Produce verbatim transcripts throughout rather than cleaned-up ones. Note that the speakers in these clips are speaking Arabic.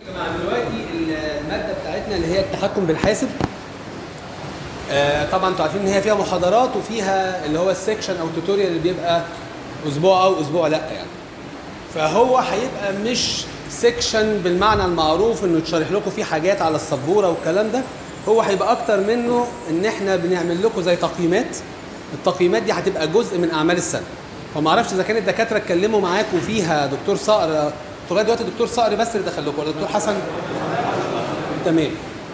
دلوقتي الماده بتاعتنا اللي هي التحكم بالحاسب. آه طبعا انتوا عارفين ان هي فيها محاضرات وفيها اللي هو السكشن او التوتوريال اللي بيبقى اسبوع او اسبوع لا يعني. فهو هيبقى مش سكشن بالمعنى المعروف انه يتشرح لكم فيه حاجات على السبوره والكلام ده. هو هيبقى اكتر منه ان احنا بنعمل لكم زي تقييمات. التقييمات دي هتبقى جزء من اعمال السنه. فما اعرفش اذا كان الدكاتره اتكلموا معاكم فيها دكتور صقر. لغايه دلوقتي دكتور صقر بس اللي دخل لكم ولا دكتور حسن؟ تمام.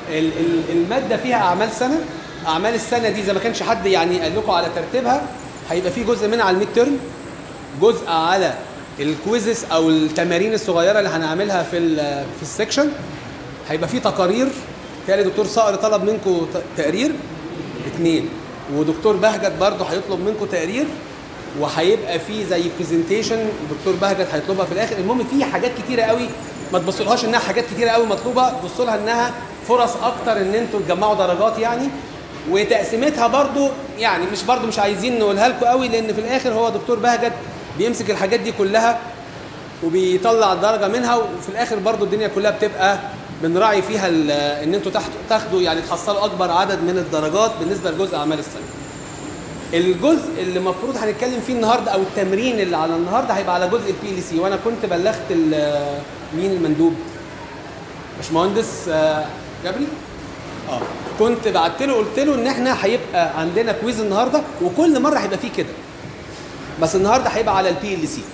الماده فيها اعمال سنه. اعمال السنه دي زي ما كانش حد يعني قال لكم على ترتيبها، هيبقى في جزء منها على الميد تيرم، جزء على الكويزز او التمارين الصغيره اللي هنعملها في في السكشن، هيبقى في تقارير. تاني دكتور صقر طلب منكم تقرير اثنين، ودكتور بهجت برضه هيطلب منكم تقرير، وهيبقى في زي برزنتيشن دكتور بهجت هيطلبها في الاخر. المهم في حاجات كتيره قوي، ما تبصولهاش انها حاجات كتيره قوي مطلوبه، بصوا لها انها فرص اكتر ان انتوا تجمعوا درجات يعني. وتقسيمتها برضو يعني مش برضو مش عايزين نقولها لكم قوي، لان في الاخر هو دكتور بهجت بيمسك الحاجات دي كلها وبيطلع الدرجه منها، وفي الاخر برضو الدنيا كلها بتبقى بنراعي فيها ان انتوا تاخدوا يعني تحصلوا اكبر عدد من الدرجات بالنسبه لجزء اعمال السنه. الجزء اللي المفروض هنتكلم فيه النهارده او التمرين اللي على النهارده هيبقى على جزء البي ال سي. وانا كنت بلغت مين المندوب؟ باشمهندس جبري؟ اه كنت بعت له قلت له ان احنا هيبقى عندنا كويز النهارده، وكل مره هيبقى فيه كده، بس النهارده هيبقى على البي ال سي.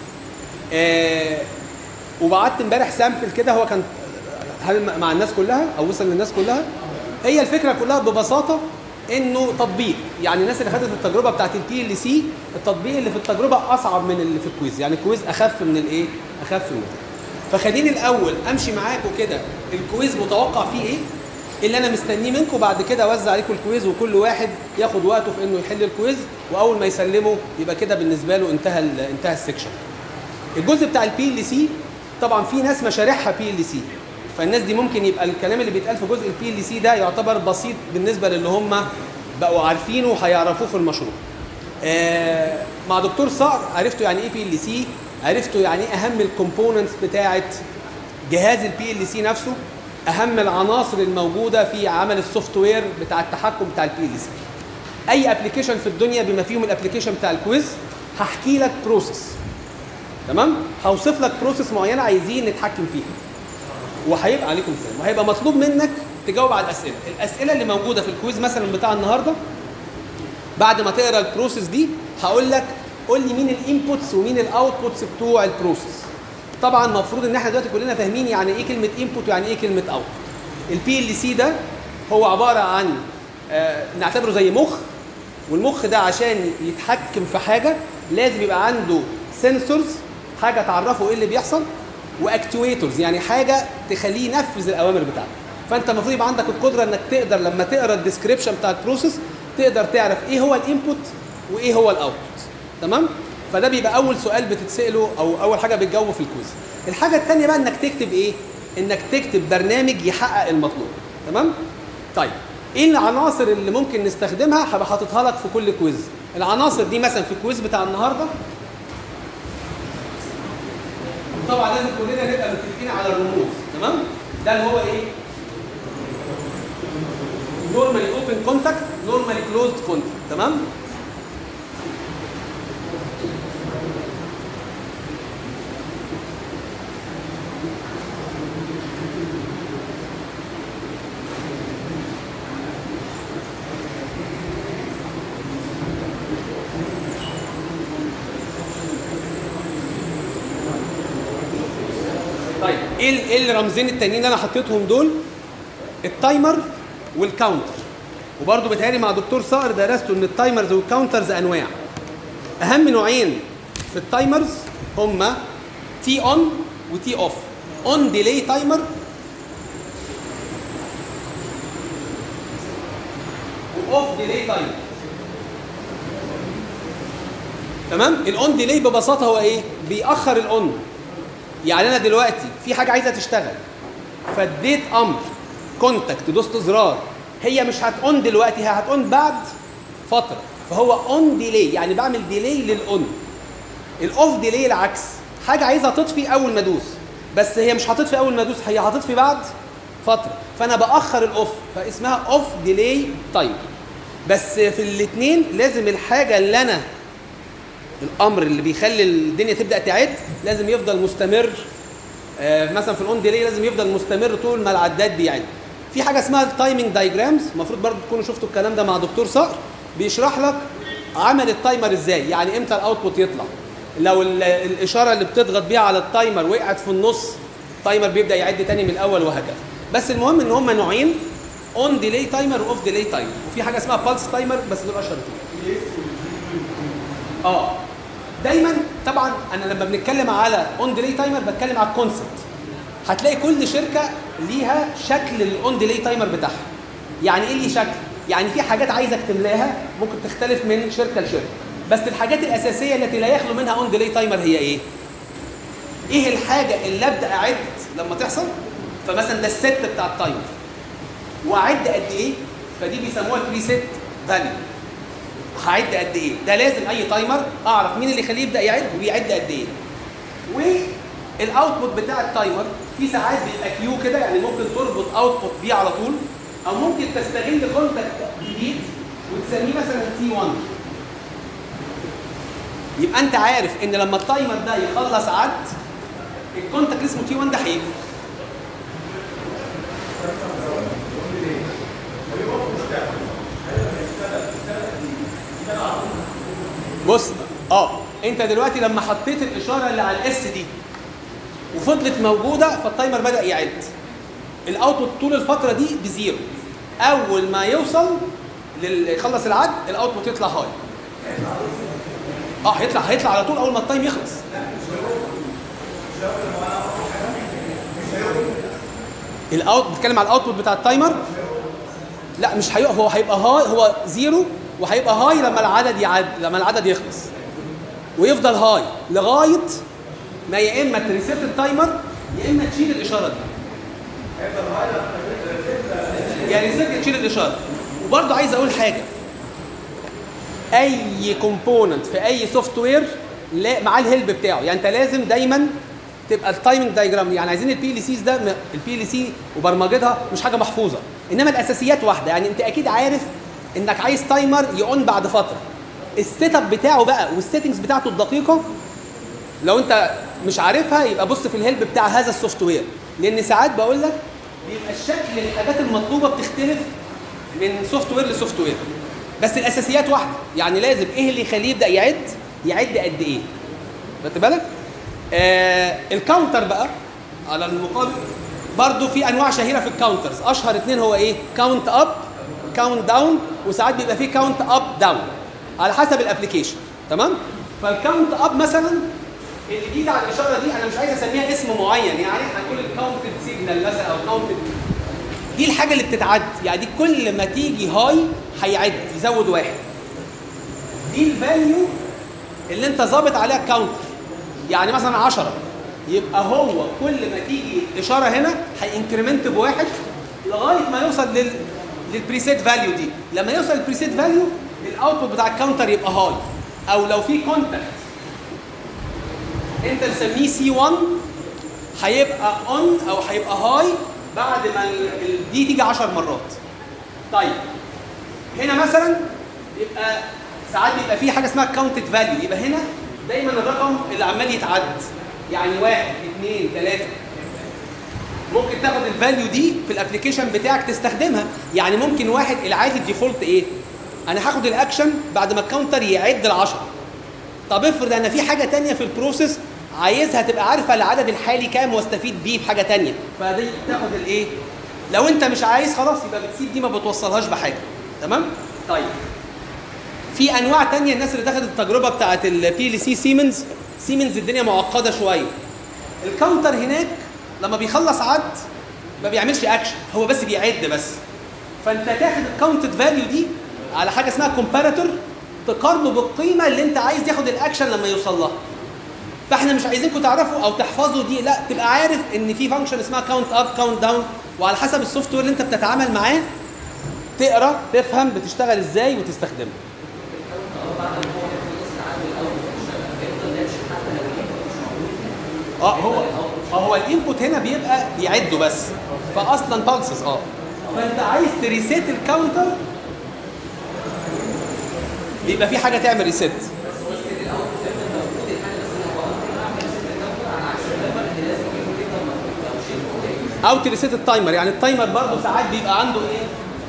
آه وبعت امبارح سامبل كده، هو كان هل مع الناس كلها او وصل للناس كلها. هي الفكره كلها ببساطه انه تطبيق، يعني الناس اللي خدت التجربه بتاعت البي ال سي، التطبيق اللي في التجربه اصعب من اللي في الكويز، يعني الكويز اخف من الايه؟ اخف من ده. فخليني الاول امشي معاكم كده الكويز متوقع فيه ايه؟ اللي انا مستنيه منكم، بعد كده اوزع عليكم الكويز وكل واحد ياخد وقته في انه يحل الكويز، واول ما يسلمه يبقى كده بالنسبه له انتهى انتهى السكشن. الجزء بتاع البي ال سي طبعا في ناس مشاريعها بي ال سي، فالناس دي ممكن يبقى الكلام اللي بيتقال في جزء البي ال سي ده يعتبر بسيط بالنسبه للي هم بقوا عارفينه وهيعرفوه في المشروع. آه مع دكتور صقر عرفتوا يعني ايه بي ال سي، عرفتوا يعني ايه اهم الكومبوننتس بتاعه جهاز البي ال سي نفسه، اهم العناصر الموجوده في عمل السوفت وير بتاع التحكم بتاع البي ال سي. اي ابلكيشن في الدنيا بما فيهم الابلكيشن بتاع الكويز هحكي لك بروسيس، تمام؟ هوصف لك بروسيس معينه عايزين نتحكم فيها، وهيبقى عليكم سلام، وهيبقى مطلوب منك تجاوب على الاسئله. الاسئله اللي موجوده في الكويز مثلا بتاع النهارده، بعد ما تقرا البروسيس دي هقول لك قول لي مين الانبوتس ومين الاوتبوتس بتوع البروسيس. طبعا المفروض ان احنا دلوقتي كلنا فاهمين يعني ايه كلمه انبوت ويعني ايه كلمه اوت. البي ال سي ده هو عباره عن آه نعتبره زي مخ، والمخ ده عشان يتحكم في حاجه لازم يبقى عنده سنسورز، حاجه تعرفه ايه اللي بيحصل، واكتويتورز يعني حاجه تخليه ينفذ الاوامر بتاعته. فانت المفروض يبقى عندك القدره انك تقدر لما تقرا الديسكريبشن بتاع البروسيس تقدر تعرف ايه هو الانبوت وايه هو الاوتبوت، تمام؟ فده بيبقى اول سؤال بتتساله او اول حاجه بتجاوبه في الكويز. الحاجه الثانيه بقى انك تكتب ايه؟ انك تكتب برنامج يحقق المطلوب، تمام؟ طيب ايه العناصر اللي ممكن نستخدمها؟ هبقى حاططها لك في كل كويز. العناصر دي مثلا في الكويز بتاع النهارده طبعا لازم كلنا نبقى متفقين على الرموز، تمام؟ ده اللي هو ايه؟ نورمالي اوبن كونتاكت، نورمالي كلوزد كونتاكت، تمام؟ طيب ايه ايه الرمزين التانيين اللي انا حطيتهم دول؟ التايمر والكاونتر. وبرده بيتهيألي مع دكتور صقر درستوا ان التايمرز والكاونترز انواع. اهم نوعين في التايمرز هما تي اون وتي اوف. اون ديلي تايمر واوف ديلي تايمر، تمام؟ الاون ديلي ببساطه هو ايه؟ بيأخر الاون. يعني انا دلوقتي في حاجه عايزه تشتغل، فاديت امر كونتاكت، دوست زرار، هي مش هتقون دلوقتي، هي هتقون بعد فتره، فهو اون ديلي يعني بعمل ديلي للاون. الاوف ديلي العكس، حاجه عايزه تطفي اول ما ادوس، بس هي مش هتطفي اول ما ادوس، هي هتطفي بعد فتره، فانا باخر الاوف، فاسمها اوف ديلي تايم. بس في الاثنين لازم الحاجه اللي انا الامر اللي بيخلي الدنيا تبدا تعد لازم يفضل مستمر. آه مثلا في الاون ديلي لازم يفضل مستمر طول ما العداد بيعد. في حاجه اسمها التايمنج دايجرامز، المفروض برضو تكونوا شفتوا الكلام ده مع دكتور صقر، بيشرح لك عمل التايمر ازاي، يعني امتى الاوتبوت يطلع. لو الاشاره اللي بتضغط بيها على التايمر وقعت في النص، التايمر بيبدا يعد تاني من الاول وهكذا. بس المهم ان هم نوعين، اون ديلي تايمر واوف ديلي تايمر، وفي حاجه اسمها بالس تايمر، بس دول اشهر اثنين. اه دايما طبعا انا لما بنتكلم على اون ديلي تايمر بتكلم على الكونسبت. هتلاقي كل شركه ليها شكل الاون ديلي تايمر بتاعها. يعني ايه ليه شكل؟ يعني في حاجات عايزك تملاها ممكن تختلف من شركه لشركه، بس الحاجات الاساسيه التي لا يخلو منها اون ديلي تايمر هي ايه؟ ايه الحاجه اللي ابدا اعد لما تحصل؟ فمثلا ده الست بتاع التايمر واعد قد ايه؟ فدي بيسموها البريسيت فاليو. هعد قد ايه؟ ده لازم اي تايمر اعرف مين اللي يخليه يبدا يعد وبيعد قد ايه. والاوتبوت بتاع التايمر في ساعات بيبقى كيو كده، يعني ممكن تربط اوتبوت بيه على طول، او ممكن تستغل كونتاكت جديد وتسميه مثلا تي واحد. يبقى انت عارف ان لما التايمر ده يخلص عد الكونتاكت اسمه تي واحد ده هيجي. بص اه انت دلوقتي لما حطيت الاشاره اللي على الاس دي وفضلت موجوده فالتايمر بدا يعد. الاوتبوت طول الفتره دي بزيرو. اول ما يوصل لل... يخلص العد الاوتبوت يطلع هاي. اه هيطلع هيطلع على طول اول ما التايم يخلص. الاوت بتكلم على الاوتبوت بتاع التايمر. لا مش هيقف، هو هيبقى هاي، هو زيرو وهيبقى هاي لما العدد يعد، لما العدد يخلص ويفضل هاي لغايه ما يا اما تريسيت التايمر يا اما تشيل الاشاره دي. يعني ريسيت تشيل الاشاره. وبرضه عايز اقول حاجه، اي كومبوننت في اي سوفت وير مع الهيلب بتاعه، يعني انت لازم دايما تبقى التايمنج دايجرام. يعني عايزين البي ال سيز ده، البي ال سي وبرمجتها مش حاجه محفوظه، انما الاساسيات واحده. يعني انت اكيد عارف انك عايز تايمر يقون بعد فتره، السيت اب بتاعه بقى والسيتنجز بتاعته الدقيقه لو انت مش عارفها يبقى بص في الهيلب بتاع هذا السوفت وير، لان ساعات بقول لك بيبقى الشكل الحاجات المطلوبه بتختلف من سوفت وير لسوفت وير، بس الاساسيات واحده. يعني لازم ايه اللي يخليه يبدا يعد، يعد قد ايه. خدت بالك؟ آه الكاونتر بقى على المقابل برضو في انواع شهيره في الكاونترز. اشهر اثنين هو ايه؟ كاونت اب، كاونت داون، وساعات بيبقى فيه كاونت اب داون على حسب الابلكيشن. تمام؟ فالكاونت اب مثلا الجديد على الاشاره دي انا مش عايز اسميها اسم معين، يعني هنقول الكاونتد سيجنال مثلا او كاونتد، دي الحاجه اللي بتتعد. يعني دي كل ما تيجي هاي هيعد يزود واحد. دي الفاليو اللي انت ظابط عليها الكاونتر. يعني مثلا عشرة يبقى هو كل ما تيجي اشاره هنا هينكريمنت بواحد لغايه ما يوصل لل للبريسيت فاليو دي. لما يوصل البريسيت فاليو الاوتبوت بتاع الكاونتر يبقى هاي، او لو في كونتاكت انت تسميه سي واحد هيبقى اون او هيبقى هاي بعد ما دي تيجي عشر مرات. طيب هنا مثلا يبقى ساعات بيبقى في حاجه اسمها كاونتد فاليو، يبقى هنا دايما الرقم اللي عمال يتعد، يعني واحد اثنين ثلاثة. ممكن تاخد الفاليو دي في الابلكيشن بتاعك تستخدمها. يعني ممكن واحد العادي الديفولت ايه؟ انا هاخد الاكشن بعد ما الكاونتر يعد العشرة. طب افرض انا في حاجه ثانيه في البروسيس عايزها تبقى عارفه العدد الحالي كام واستفيد بيه في حاجه ثانيه، فدي تاخد الايه؟ لو انت مش عايز خلاص يبقى بتسيب دي، ما بتوصلهاش بحاجه. تمام؟ طيب في انواع ثانيه. الناس اللي دخلت التجربه بتاعه البي ال سي سيمنز، سيمنز الدنيا معقده شويه. الكاونتر هناك لما بيخلص عد ما بيعملش اكشن، هو بس بيعد بس. فانت تاخد الكاونتد فاليو دي على حاجه اسمها كومباراتور تقارنه بالقيمه اللي انت عايز ياخد الاكشن لما يوصل لها. فاحنا مش عايزينكم تعرفوا او تحفظوا دي، لا تبقى عارف ان في فانكشن اسمها كاونت اب كاونت داون، وعلى حسب السوفت وير اللي انت بتتعامل معاه تقرا تفهم بتشتغل ازاي وتستخدمه. اه هو ما هو الانبوت هنا بيبقى بيعده بس، فاصلا بالسز اه فانت عايز تريسيت الكاونتر بيبقى في حاجه تعمل ريسيت. او تريسيت التايمر، يعني التايمر برضه ساعات بيبقى عنده ايه؟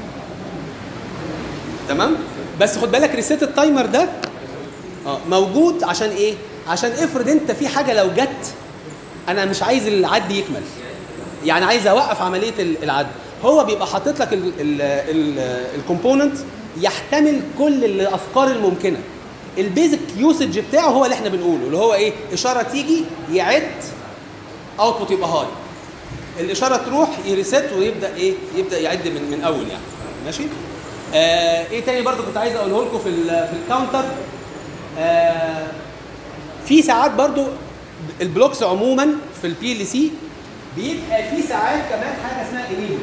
تمام؟ بس خد بالك ريسيت التايمر ده اه موجود عشان ايه؟ عشان افرض انت في حاجه لو جت انا مش عايز العد يكمل، يعني عايز اوقف عمليه العد، هو بيبقى حاطط لك الكومبوننت يحتمل كل الافكار الممكنه. البيزك يوسج بتاعه هو اللي احنا بنقوله، اللي هو ايه؟ اشاره تيجي يعد اوتبوت يبقى هاي، الاشاره تروح يريست ويبدا ايه؟ يبدا يعد من من اول يعني. ماشي؟ آه ايه تاني برضو كنت عايز اقوله لكم في في الكاونتر؟ آه في ساعات برضو البلوكس عموما في البي ال سي بيبقى في ساعات كمان حاجه اسمها انيبل.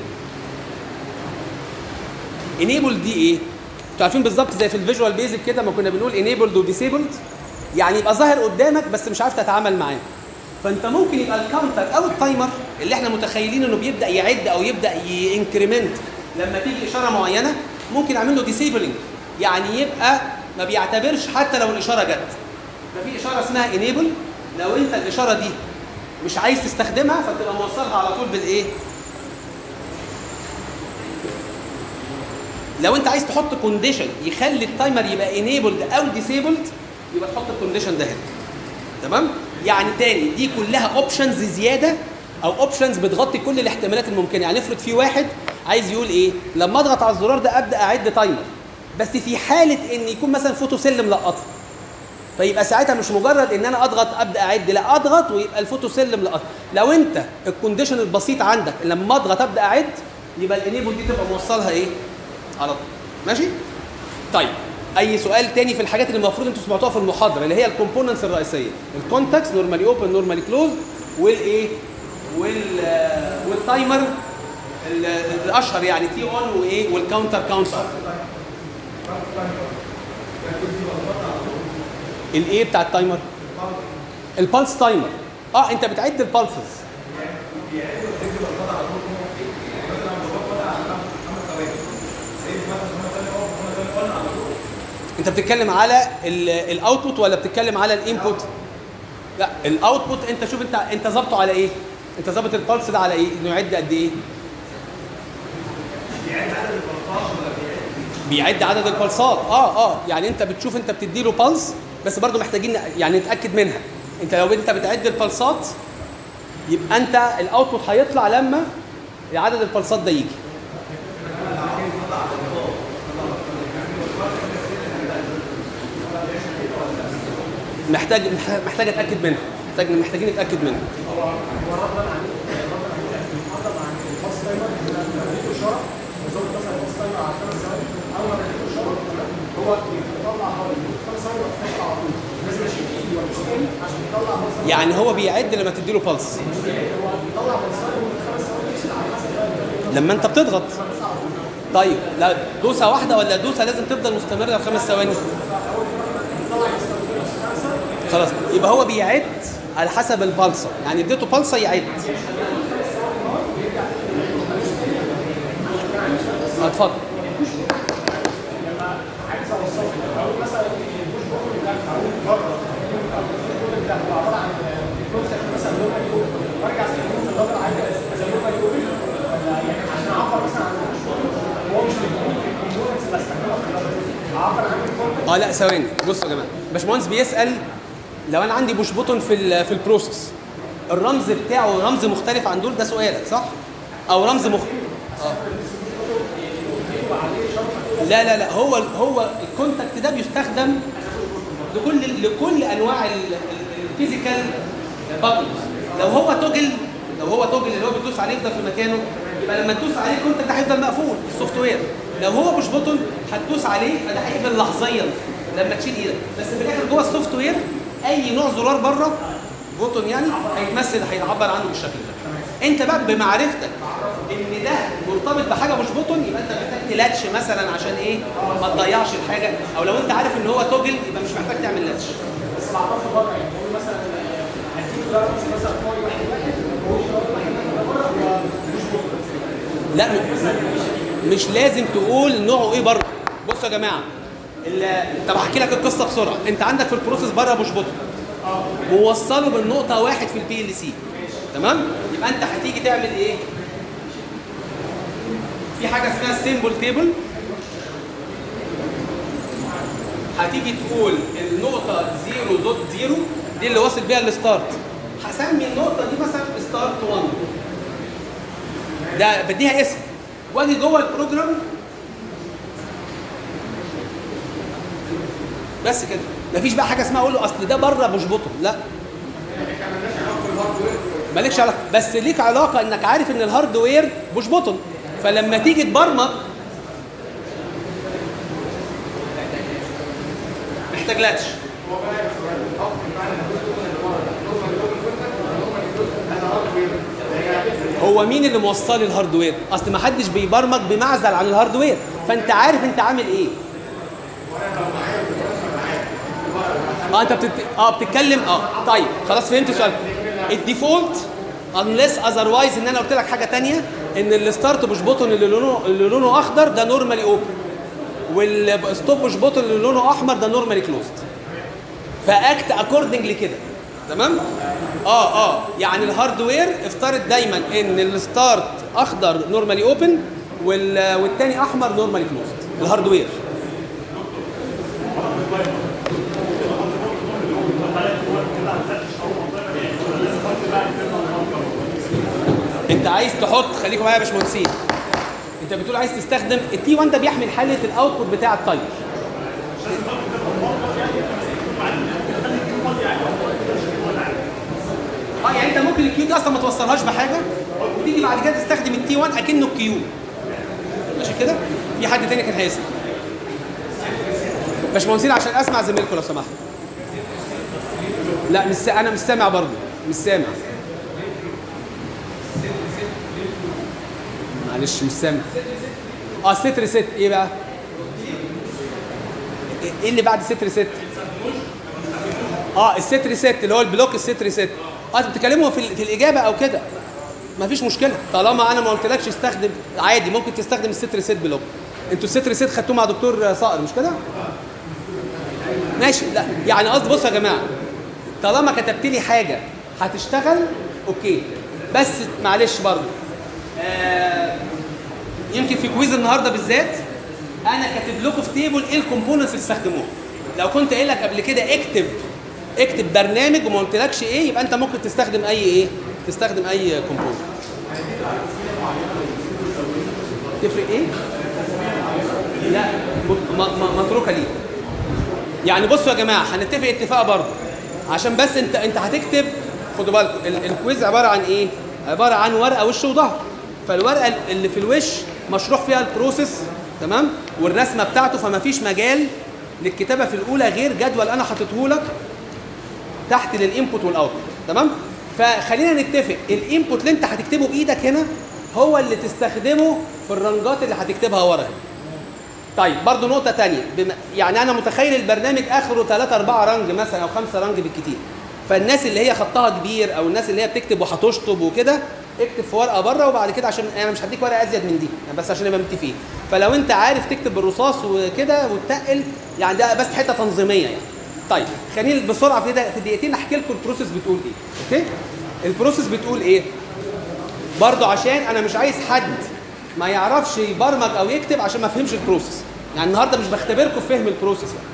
انيبل دي ايه؟ انتوا عارفين بالظبط زي في الفيجوال بيزك كده ما كنا بنقول انيبلد وديسيبلد، يعني يبقى ظاهر قدامك بس مش عارف تتعامل معاه. فانت ممكن يبقى الكاونتر او التايمر اللي احنا متخيلين انه بيبدا يعد او يبدا ينكريمنت لما تيجي اشاره معينه، ممكن اعمل له ديسيبلنج، يعني يبقى ما بيعتبرش حتى لو الاشاره جت. ففي اشاره اسمها انيبل، لو انت الاشاره دي مش عايز تستخدمها فتبقى موصلها على طول بالايه؟ لو انت عايز تحط كونديشن يخلي التايمر يبقى انيبلد او ديسيبلد يبقى تحط الكونديشن ده هنا. تمام؟ يعني تاني دي كلها اوبشنز زياده او اوبشنز بتغطي كل الاحتمالات الممكنه. يعني افرض في واحد عايز يقول ايه؟ لما اضغط على الزرار ده ابدا اعد تايمر، بس في حاله ان يكون مثلا فوتو سيل ملقطه، فيبقى ساعتها مش مجرد ان انا اضغط ابدا اعد، لا اضغط ويبقى الفوتو سيل ملقطه. لو انت الكونديشن البسيط عندك لما اضغط ابدا اعد يبقى الانيبل دي تبقى موصلها ايه؟ على طول. ماشي؟ طيب اي سؤال تاني في الحاجات اللي المفروض انتوا سمعتوها في المحاضره اللي هي الكومبوننتس الرئيسيه، الكونتاكس نورمالي اوبن نورمالي كلوز، والايه؟ وال والتايمر الاشهر يعني تي اون وايه؟ والكاونتر كاونتر. الايه بتاع التايمر؟ البالس تايمر. اه انت بتعد البالسز. انت بتتكلم على الاوتبوت ولا بتتكلم على الانبوت؟ لا الاوتبوت انت شوف انت انت ظابطه على ايه؟ انت ظابط البالس ده على ايه؟ انه يعد قد ايه؟ بيعد عدد البلصات ولا بيعد؟ بيعد عدد البلصات. اه اه يعني انت بتشوف انت بتدي له بالس، بس برضه محتاجين يعني نتاكد منها. انت لو انت بتعد البلصات يبقى انت الاوتبوت هيطلع لما عدد البلصات ده يجي. محتاج محتاج اتاكد منها، محتاج محتاجين نتاكد منها. يعني هو بيعد لما تديله بالس، لما انت بتضغط. طيب لا دوسه واحده ولا دوسه لازم تفضل مستمره خمس ثواني؟ خلاص يبقى هو بيعد على حسب البلصه، يعني اديته بلصه يعد. اتفضل. اه لا ثواني، بصوا يا جماعه، باشمهندس بيسال لو انا عندي بوش بوتون في في البروسيس الرمز بتاعه رمز مختلف عن دول، ده سؤالك صح؟ او رمز مختلف. اه لا لا لا هو هو الكونتاكت ده بيستخدم لكل لكل انواع الفيزيكال باتنز. لو هو توجل لو هو توجل اللي هو بتدوس عليه يفضل في مكانه، يبقى لما تدوس عليه الكونتاكت ده هيفضل مقفول السوفت وير. لو هو بوش بوتون هتدوس عليه فده هيقفل لحظيا لما تشيل ايدك، بس في الاخر جوه السوفت وير اي نوع زرار بره بوتون يعني هيتمثل هيعبر عنه بالشكل ده. انت بقى بمعرفتك ان ده مرتبط بحاجه مش بوتون يبقى انت محتاج تلاتش مثلا عشان ايه؟ ما تضيعش الحاجه، او لو انت عارف ان هو توجل يبقى مش محتاج تعمل لاتش. بس بعرفه بره يعني مثلا هديك مثلا واحد واحد لا مش لازم تقول نوعه ايه بره. بصوا يا جماعه، طب هحكي لك القصه بسرعه. انت عندك في البروسيس بره بوش بوتن موصله بالنقطه واحد في البي ال سي، تمام؟ يبقى انت هتيجي تعمل ايه؟ في حاجه اسمها السيمبل تيبل، هتيجي تقول النقطه زيرو دوت زيرو دي اللي واصل بيها الستارت، هسمي النقطه دي مثلا ستارت واحد، ده بديها اسم، واجي جوه البروجرام بس كده. مفيش بقى حاجه اسمها اقول له اصل ده بره بوش بوتن، لا مالكش علاقه، بس ليك علاقه انك عارف ان الهاردوير بوش بوتن، فلما تيجي تبرمج محتاج لاتش. هو مين اللي موصل لي الهاردوير؟ اصل ما حدش بيبرمج بمعزل عن الهاردوير، فانت عارف انت عامل ايه. اه انت بتت... اه بتتكلم اه طيب خلاص فهمت سؤالك. الديفولت unless otherwise ان انا قلت لك حاجه ثانيه، ان الستارت بوش بوتن اللي لونه اللي لونه اخضر ده نورمالي اوبن، والستوب بوش بوتن اللي لونه احمر ده نورمالي كلوزد، فاكت اكوردنجلي كده، تمام؟ اه اه يعني الهاردوير افترض دايما ان الستارت اخضر نورمالي اوبن وال... والثاني احمر نورمالي كلوزد، الهاردوير. انت عايز تحط، خليكم معايا يا باشمهندسين، انت بتقول عايز تستخدم التي واحد ده بيحمل حاله الاوتبوت بتاع التايمر. اه يعني انت ممكن الكيو دي اصلا ما توصلهاش بحاجه وتيجي بعد كده تستخدم التي واحد اكنه الكيو، ماشي كده؟ في حد تاني كان هيسال؟ باشمهندسين عشان اسمع زميلكم لو سمحت. لا مش انا مش سامع برضه، مش سامع. معلش مش سامع. اه ست ريست ايه بقى؟ ايه اللي بعد ست ريست؟ اه الست ريست اللي هو البلوك الست ريست. اه انتوا بتتكلموا في, في الاجابه او كده، مفيش مشكله، طالما انا ما قلتلكش استخدم عادي ممكن تستخدم الست ريست بلوك. انتوا الست ريست خدتوه مع دكتور صقر مش كده؟ ماشي. لا يعني قصدي بصوا يا جماعه، طالما كتبت لي حاجه هتشتغل اوكي، بس معلش برضه آه يمكن في كويز النهارده بالذات انا كاتب لكم في تيبل ايه الكومبوننتس اللي تستخدموها. لو كنت قايل لك قبل كده اكتب اكتب برنامج وما قلتلكش ايه، يبقى انت ممكن تستخدم اي ايه؟ تستخدم اي كومبوننت. تفرق ايه؟ لا متروكه ليه. يعني بصوا يا جماعه هنتفق اتفاق برضه عشان بس انت انت هتكتب، خدوا بالكم الكويز عباره عن ايه؟ عباره عن ورقه وش وظهر، فالورقه اللي في الوش مشروح فيها البروسيس تمام والرسمه بتاعته، فما فيش مجال للكتابه في الاولى غير جدول انا حاطته لك تحت للانبوت والاوتبوت، تمام؟ فخلينا نتفق الانبوت اللي انت هتكتبه بايدك هنا هو اللي تستخدمه في الرنجات اللي هتكتبها ورا هنا. طيب برضو نقطه ثانيه، بم... يعني انا متخيل البرنامج اخره ثلاثة أربعة رنج مثلا او خمسة رنج بالكتير، فالناس اللي هي خطها كبير او الناس اللي هي بتكتب وهتشطب وكده اكتب في ورقه بره، وبعد كده عشان انا مش هديك ورقه ازيد من دي يعني بس عشان نبقى متفقين. فلو انت عارف تكتب بالرصاص وكده وتتقل يعني ده بس حته تنظيميه يعني. طيب خليني بسرعه في ده في دقيقتين احكي لكم البروسيس بتقول ايه. اوكي؟ البروسيس بتقول ايه؟ برضه عشان انا مش عايز حد ما يعرفش يبرمج او يكتب عشان ما فهمش البروسيس. يعني النهارده مش بختبركم في فهم البروسيس يعني.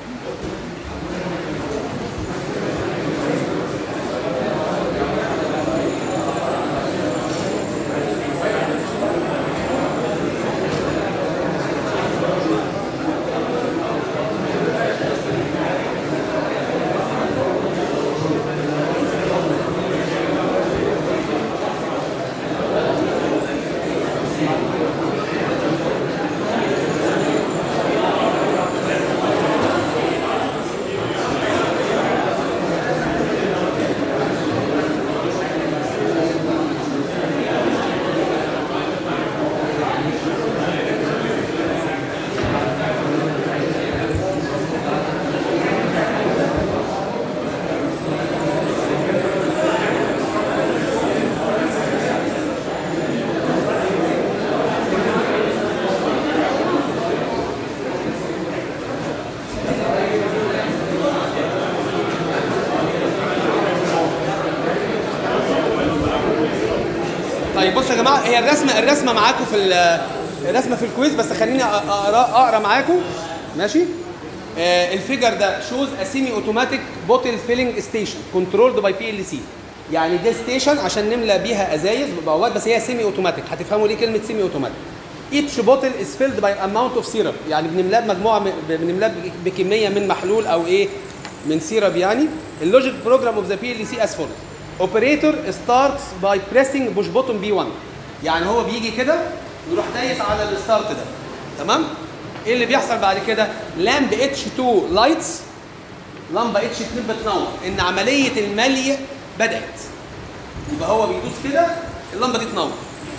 هي الرسمه الرسمه معاكم في الرسمه في الكويز، بس خليني اقرا اقرا معاكم ماشي. آه الفيجر ده شوز ا سيمي اوتوماتيك بوتل فيلينج ستيشن كنترولد باي بي ال سي. يعني دي ستيشن عشان نملى بيها ازايز بعواد، بس هي سيمي اوتوماتيك. هتفهموا ليه كلمه سيمي اوتوماتيك. each bottle is filled by amount of syrup، يعني بنملاه بمجموعه بنملاه بكميه من محلول او ايه من سيرب. يعني اللوجيك بروجرام اوف ذا بي ال سي as follows. operator starts by pressing push button بي واحد، يعني هو بيجي كده يروح دايس على الستارت ده، تمام؟ ايه اللي بيحصل بعد كده؟ لامب اتش اتنين لايتس، لمبه اتش اتنين بتنور ان عمليه الملي بدات. يبقى هو بيدوس كده اللمبه دي تنور.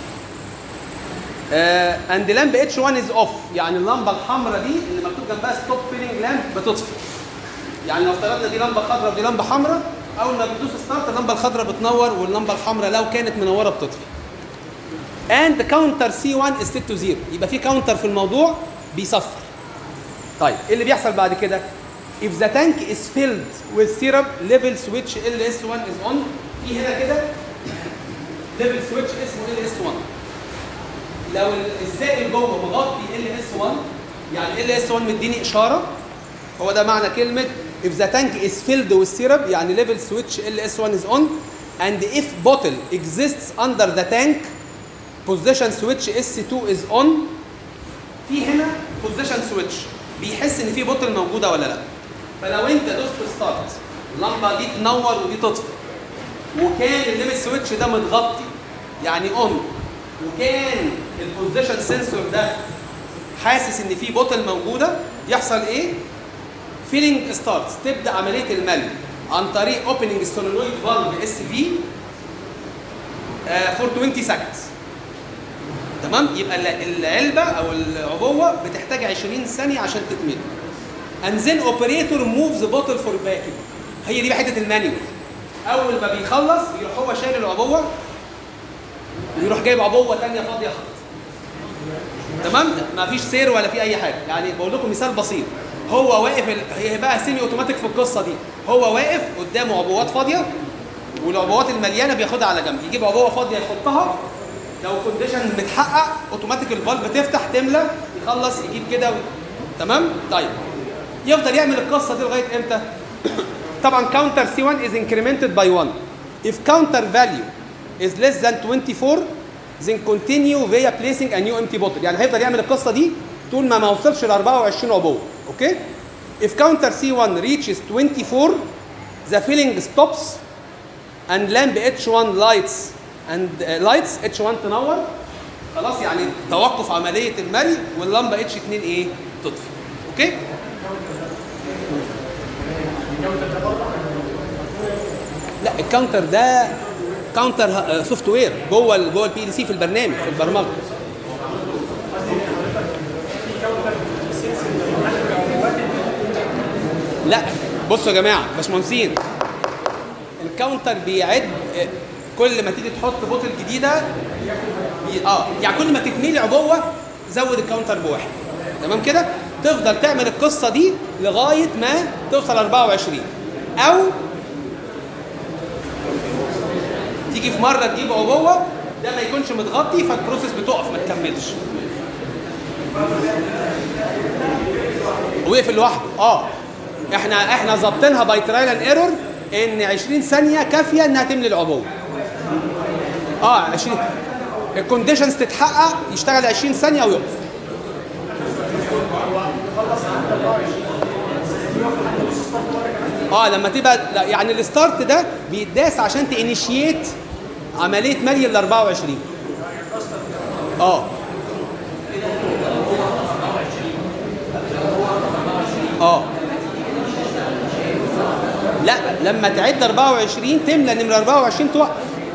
اند لامب اتش واحد از اوف، يعني اللمبه الحمراء دي اللي مكتوب جنبها ستوب فيلينج لامب بتطفي. يعني لو افترضنا دي لمبه خضراء ودي لمبه حمراء، اول ما بتدوس ستارت اللمبه الخضراء بتنور واللمبه الحمراء لو كانت منوره بتطفي. اند كاونتر سي واحد از set to زيرو، يبقى في كاونتر في الموضوع بيصفر. طيب ايه اللي بيحصل بعد كده؟ if the tank is filled with syrup level switch ال اس واحد is on. في هنا كده level switch اسمه ال اس واحد. لو السائل جوه مغطي ال اس واحد، يعني ال اس واحد مديني اشاره، هو ده معنى كلمه if the tank is filled with syrup، يعني level switch ال اس واحد is on and if bottle exists under the tank position switch اس اتنين is on. في هنا position switch بيحس ان في بوتل موجوده ولا لا. فلو انت دوست ستارت اللمبه دي تنور ودي تطفي، وكان الليمت سويتش ده متغطي يعني اون، وكان البوزيشن سنسور ده حاسس ان في بوتل موجوده، يحصل ايه؟ فيلينج ستارت، تبدا عمليه الملء عن طريق اوبننج السولينويد فالف اس في فور عشرين سكندز. تمام؟ يبقى العلبه او العبوه بتحتاج عشرين ثانيه عشان تتملي. and then operator moves the bottle for vacuum. هي دي حته المانيوال. اول ما بيخلص يروح هو شايل العبوه ويروح جايب عبوه ثانيه فاضيه خالص. تمام؟ ما فيش سير ولا في اي حاجه. يعني بقول لكم مثال بسيط، هو واقف ال... هي بقى سيمي اوتوماتيك في القصه دي، هو واقف قدامه عبوات فاضيه والعبوات المليانه بياخدها على جنب، يجيب عبوه فاضيه يحطها، لو كونديشن متحقق اوتوماتيك الفالف تفتح تملى، يخلص يجيب كده و... تمام؟ طيب يفضل يعمل القصه دي لغايه امتى؟ طبعا كاونتر سي واحد is incremented by one. if counter value is less than twenty-four then continue via placing a new empty bottle. يعني هيفضل يعمل القصه دي طول ما ما وصلش ل أربعة وعشرين عبوه. اوكي؟ if counter سي واحد reaches twenty-four the filling stops and lamp اتش واحد lights and uh, lights اتش واحد تنور. خلاص يعني توقف عمليه الملء واللمبه اتش اتنين ايه؟ تطفي. اوكي؟ لا الكاونتر ده كاونتر سوفت وير جوه ال جوه البي ال سي في البرنامج في البرمجه. لا بصوا يا جماعه باشمهندسين، الكاونتر بيعد كل ما تيجي تحط بوتل جديده بي... اه يعني كل ما تكملي عبوه زود الكاونتر بواحد. تمام كده؟ تفضل تعمل القصه دي لغايه ما توصل أربعة وعشرين، او تيجي في مره تجيب عبوه ده ما يكونش متغطي فالبروسيس بتقف ما تكملش. وقف لوحده. اه احنا احنا ظابطينها باي ترايل اند ايرور ان عشرين ثانيه كافيه انها تملي العبوه. اه عشرين الكونديشنز تتحقق يشتغل عشرين ثانيه ويقف. اه لما تبقى يعني الستارت ده بيتداس عشان تانيشيت عمليه ملي ال أربعة وعشرين. اه اه لا لما تعد أربعة وعشرين تملى نمره أربعة وعشرين توقف.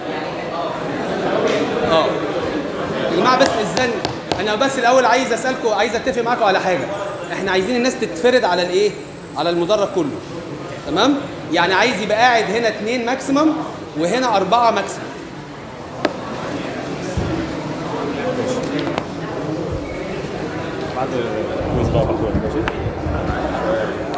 اه يا جماعه بس الزن انا بس الاول عايز اسالكم، عايز اتفق معاكم على حاجه. احنا عايزين الناس تتفرد على الايه؟ على المدرج كله. تمام؟ يعني عايز يبقى قاعد هنا اثنين ماكسيمم وهنا أربعة ماكسيمم. بعد